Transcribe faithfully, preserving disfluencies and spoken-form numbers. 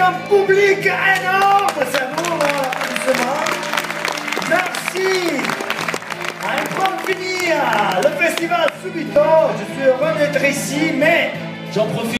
un public énorme, c'est bon, applaudissements. Merci. À un point de finir le festival Subito. Je suis heureux d'être ici, mais j'en profite.